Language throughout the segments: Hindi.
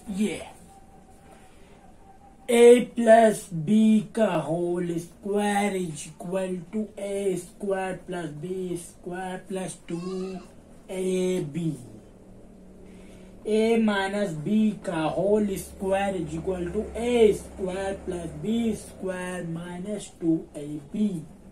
ये a+b का whole square is equal to a square plus b square plus 2ab। a minus b का whole square is equal to a square plus b square minus 2ab।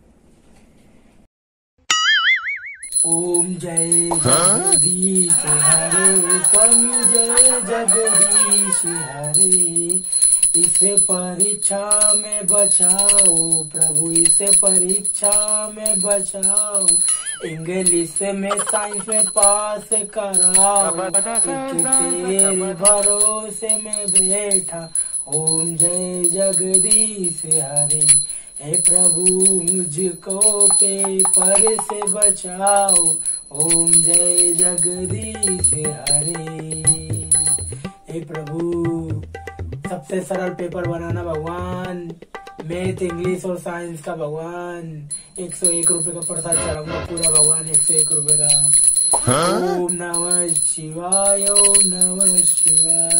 ओम जय जगदीश हरे, स्वामी जय जगदीश हरे। इसे परीक्षा में बचाओ प्रभु, इसे परीक्षा में बचाओ। इंग्लिश में साइंस में पास कराओ, तेरे भरोसे में बैठा। ओम जय जगदीश हरे, हे प्रभु मुझको पेपर से बचाओ। ओम जय जगदीश हरे। हे प्रभु सबसे सरल पेपर बनाना भगवान, मैथ इंग्लिश और साइंस का भगवान। 101 रुपए का प्रसाद चढ़ाऊंगा पूरा भगवान, 101 रुपए का। ओम नमः शिवाय, ओम नमः शिवाय।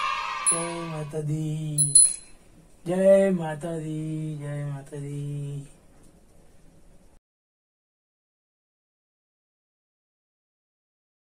जय माता दी, जय माता दी, जय माता दी।